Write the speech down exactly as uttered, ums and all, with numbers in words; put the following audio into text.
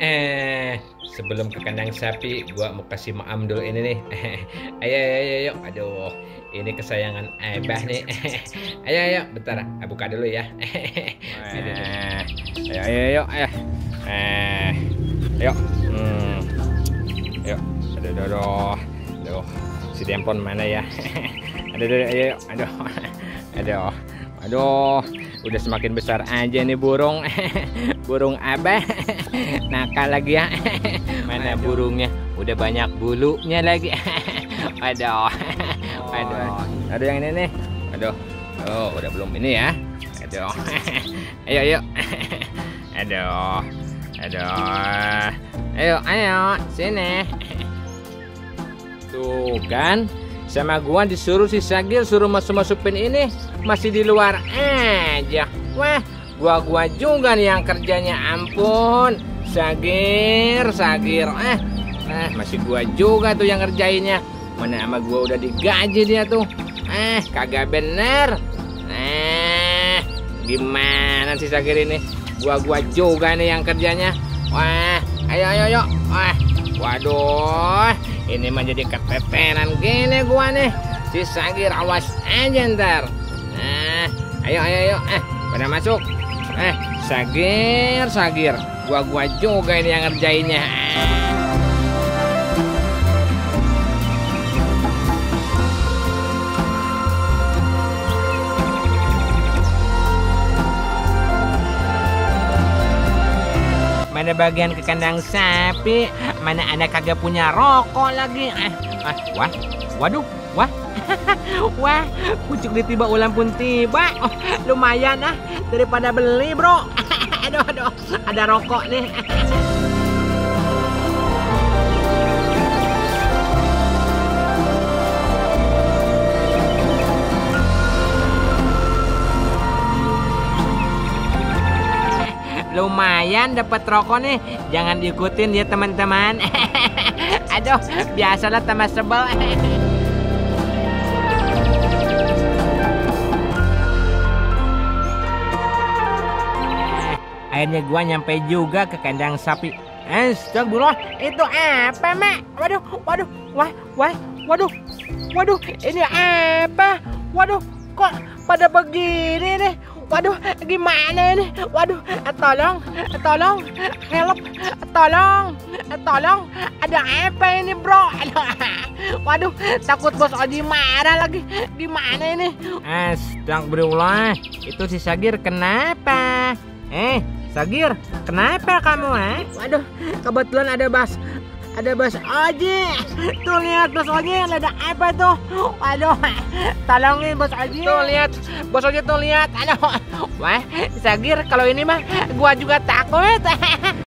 Eh, sebelum ke kandang sapi, gua mau kasih maam dulu ini nih. Ayo, ayo, ayo, ayo. Aduh, ini kesayangan Abah nih. Ayo, ayo, bentar. Ah, buka dulu ya. Aduh, ayo, ayo, ayo, ayo. Eh, ayo. Hmm. Ayo. Aduh, aduh, aduh. Aduh, si Dempon mana ya? Aduh, aduh, ayo, aduh. Aduh. Aduh, udah semakin besar aja nih burung. Burung Abah. Nakal lagi ya. Mana aduh. Burungnya udah banyak bulunya lagi. Aduh. Aduh. Aduh yang ini nih. Aduh. Oh, udah belum ini ya. Aduh. Ayo, ayo. Aduh. Aduh. Ayo, ayo, sini. Tuh kan, sama gua disuruh si Sagir suruh masuk-masukin ini, masih di luar aja. Wah, gua-gua juga nih yang kerjanya, ampun. Sagir, Sagir. Eh, eh masih gua juga tuh yang kerjainnya. Mana sama gua udah digaji dia tuh. Eh, kagak bener. Eh, gimana sih Sagir ini? Gua-gua juga nih yang kerjanya. Wah, ayo, ayo, ayo. Wah, waduh. Ini menjadi keteteran gini gua nih. Si Sagir awas aja ntar. Nah, ayo ayo ayo. Eh, pada masuk. Eh, Sagir, Sagir. Gua gua juga ini yang ngerjainnya. Mana bagian ke kandang sapi, mana anak kagak punya rokok lagi. Eh, ah, wah, waduh, wah, wah, pucuk ditiba ulam pun tiba. Oh, lumayan ah, daripada beli bro. Aduh, aduh, ada rokok nih. Lumayan dapat rokok nih, jangan diikutin ya teman-teman. Aduh, biasalah tambah sebel. Akhirnya gua nyampe juga ke kandang sapi. Astagfirullah, itu apa, Mak? Waduh, waduh, wah, wah, waduh, waduh, ini apa? Waduh, kok pada begini nih? Waduh, gimana ini? Waduh, tolong, tolong, help, tolong, tolong. Ada apa ini, bro? Waduh, takut bos Oji marah lagi. Gimana ini? Astagfirullah, itu si Sagir kenapa? Eh, Sagir, kenapa kamu, eh? Waduh, kebetulan ada bas. Ada Bos Oji. Tuh lihat Bos Oji, ada apa tuh? Waduh, tolongin Bos Oji. Tuh lihat, Bos Oji tuh lihat. Aduh, wah, Sagir, kalau ini mah gua juga takut.